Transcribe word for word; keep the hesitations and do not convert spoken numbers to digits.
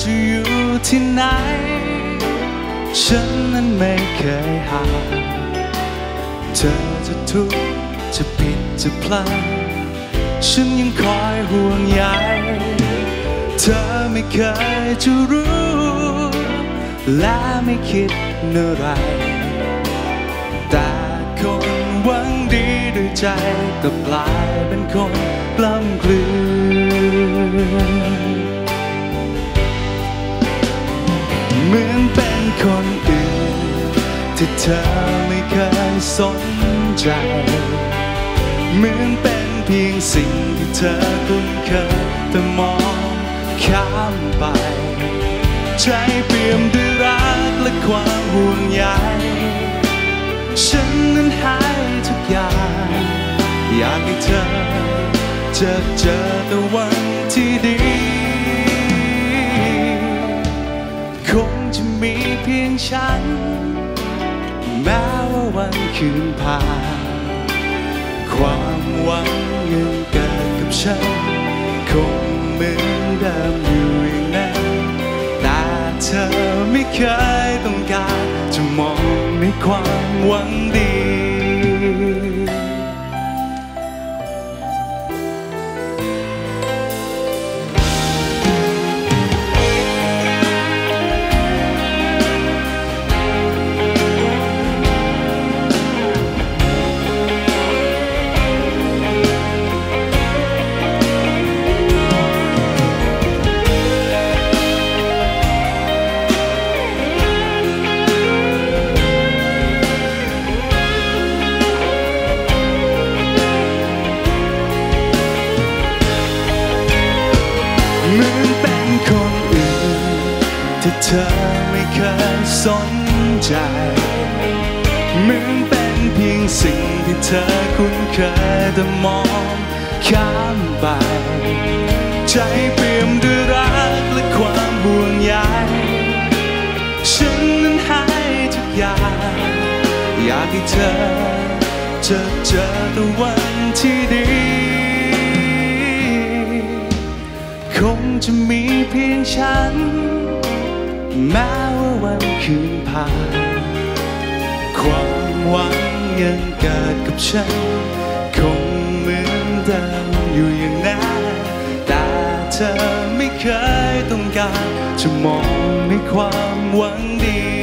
จะอยู่ที่ไหนฉันนั้นไม่เคยห่างเธอจะทุกข์จะผิดจะพลาดฉันยังคอยห่วงใยเธอไม่เคยจะรู้และไม่คิดอะไรแต่คนหวังดีด้วยใจก็กลายเป็นคนกล้ำกลืนเหมือนเป็นคนอื่นที่เธอไม่เคยสนใจเหมือนเป็นเพียงสิ่งที่เธอคุ้นเคยแต่มองข้ามไปใจเปี่ยมด้วยรักและความห่วงใยฉันนั้นหายทุกอย่างอยากให้เธอจะเจอแต่วันที่ดีคงจะมีเพียงฉันแม้ว่าวันคืนผ่านความหวังยังเกิดกับฉันคงเหมือนเดิมอยู่อย่างนั้นแต่เธอไม่เคยต้องการจะมองในความหวังดีเหมือนเป็นคนอื่นที่เธอไม่เคยสนใจเหมือนเป็นเพียงสิ่งที่เธอคุ้นเคยแต่มองข้ามไปใจเปี่ยมด้วยรักและความห่วงใยฉันนั้นหายทุกอย่างอยากให้เธอจะเจอแต่วันที่ดีคงจะมีเพียงฉันแม้ว่าวันคืนผ่านความหวังยังเกิดกับฉันคงเหมือนเดิมอยู่อย่างนั้นแต่เธอไม่เคยต้องการจะมองในความหวังดี